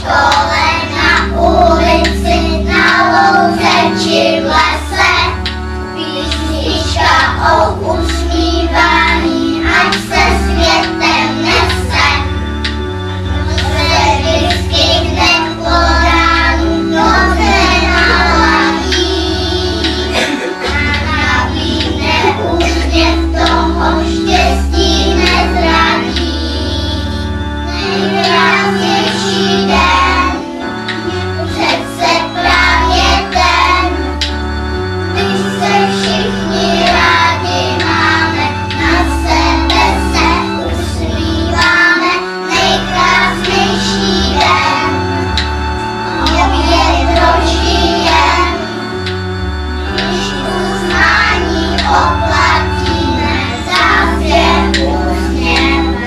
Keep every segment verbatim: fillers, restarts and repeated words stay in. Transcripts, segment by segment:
škole, na ulici, na louce či v lese. Písnička o usmívání, ať se světem nese. Se vyskytne v Koránu, dobře naladí. A nabídne úsměv toho štěstí nezradí. Nejkrásnější den, přece právě ten, když se všichni rádi máme, na sebe se usmíváme. Nejkrásnější den, opět dožijem, když uznání oplatíme zase úsměvem.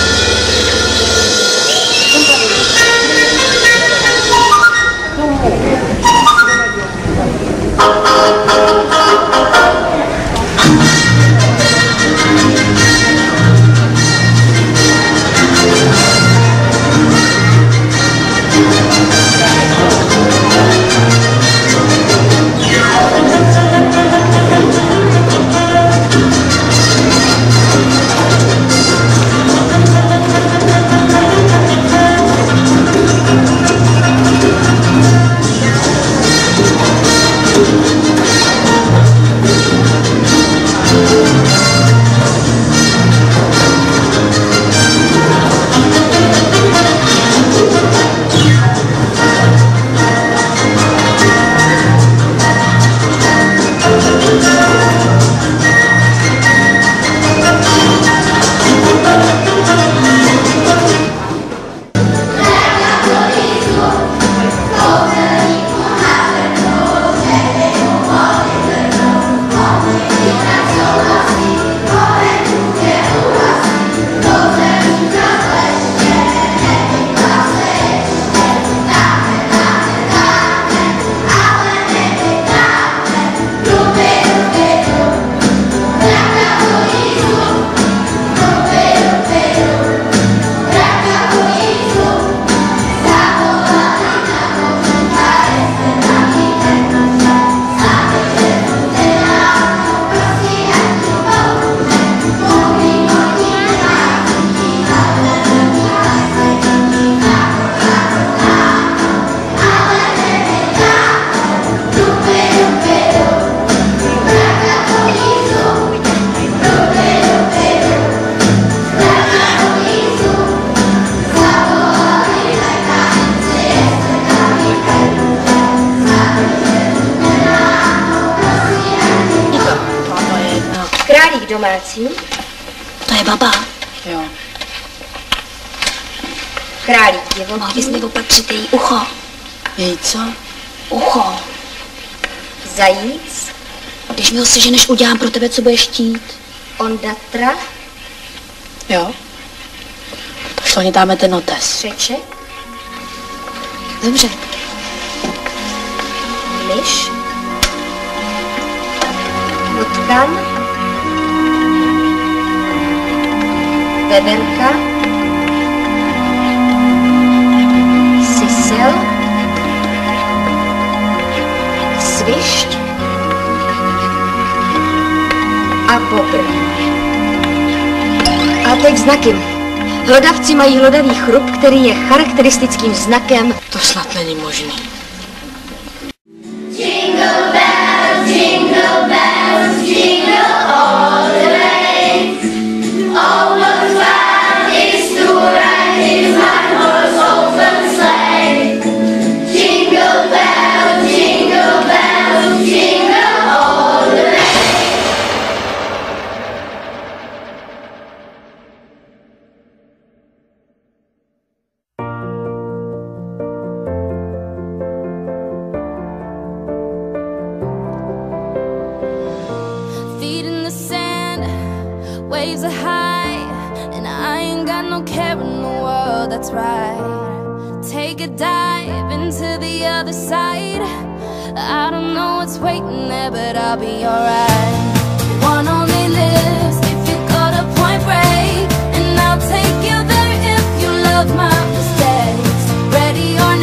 Králík domácí. To je baba. Jo. Králík divoký. Mohl bys mi opatřit její ucho. Její co? Ucho. Zajíc. Když mi ho seženeš, udělám pro tebe, co budeš chtít. Ondatra. Jo. Pošlo, dáme ten notes. Střeček. Dobře. Myš. Potkan. Veverka. Sisel. Svišť. A bobr. A teď znaky. Hlodavci mají hlodavý chrup, který je charakteristickým znakem. To snad není možný. Jingle bells, jingle bells, jingle all the way. Oh, what fun it is to ride in my horse open sleigh. Jingle bells, jingle bells, jingle all the way. Feet in the sand, waves are high, and I ain't got no care in the world, that's right. Take a dive into the other side. I don't know what's waiting there, but I'll be alright. One only lives if you got a point break, and I'll take you there if you love my mistakes. Ready or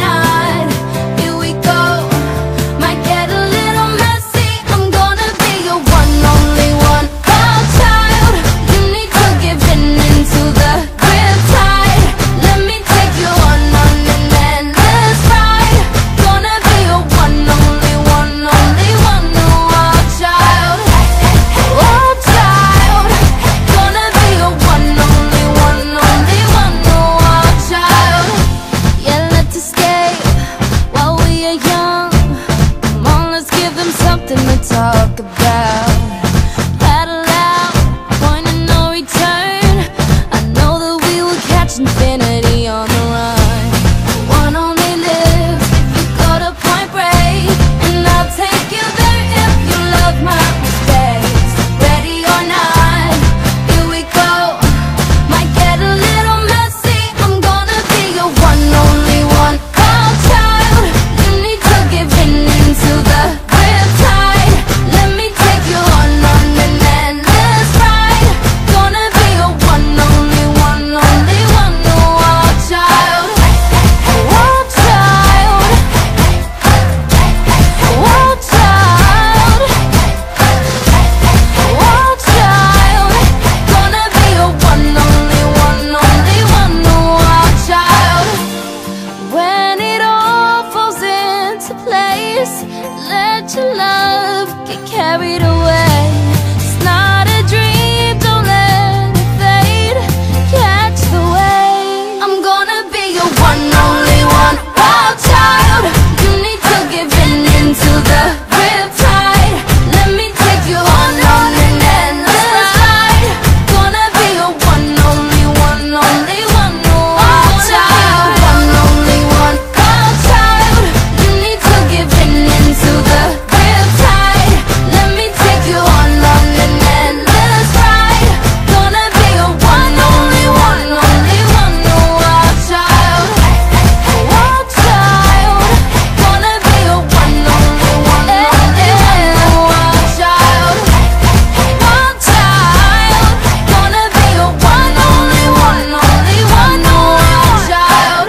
when it all falls into place, let your love get carried away. It's not a dream, don't let it fade. Catch the wave. I'm gonna be your one, only one, wild child. You need to give in into the riptide. Let me take you on, on an endless ride. Gonna be your one, only one, only one, wild child. One, only one, wild child. You need to give in into the riptide. Let me take you on, on an endless ride. Gonna be your one, only one, only one, wild child. Wild child. Gonna be your one, only one, only one, wild child. Wild child. Gonna be your one, only one, only one, wild child.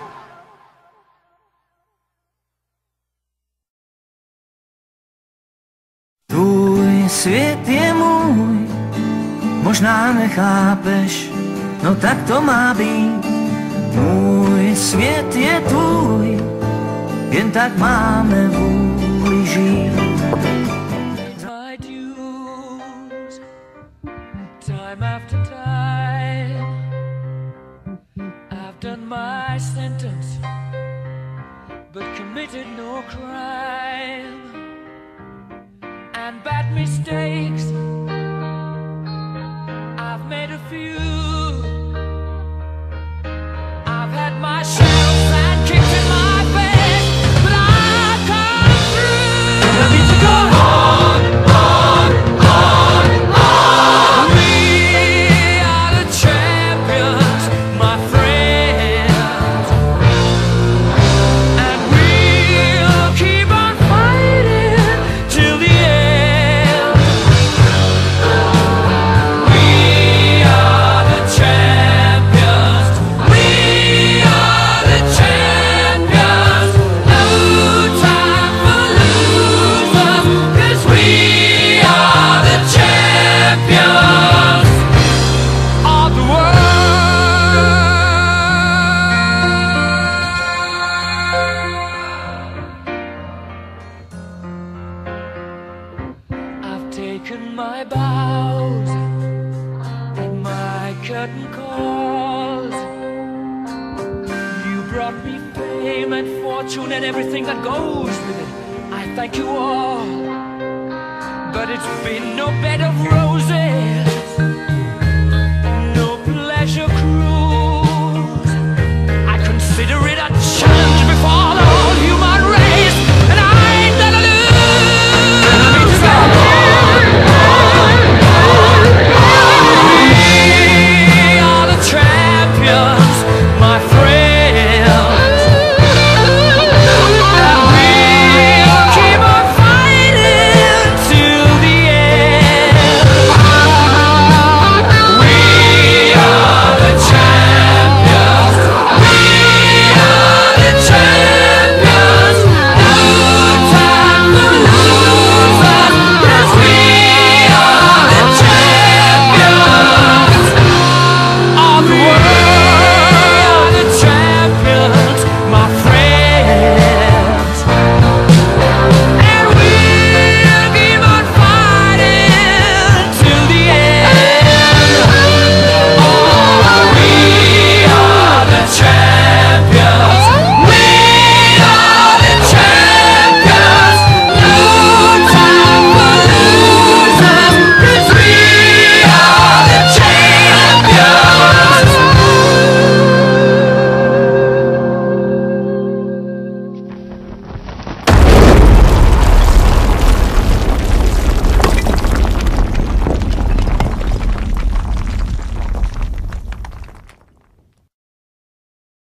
Tvůj svět je můj, možná nechápeš, no tak to má být. Můj svět je tvůj, jen tak máme vůli žít. My dues, time after time, I've done my sentence, but committed no crime. And bad mistakes, I've made a few. I've had my share of bad kicks in my face, but I've come through. I need to go on, on, on, on. We are the champions, my friends, and we'll keep on fighting till the end. We are the champions. We are the champions. No time for losers, 'cause we are the champions of the world. I've taken my bows and my curtain calls. You brought me fame and fortune and everything that goes with it. I thank you all, but it's been no bed of roses.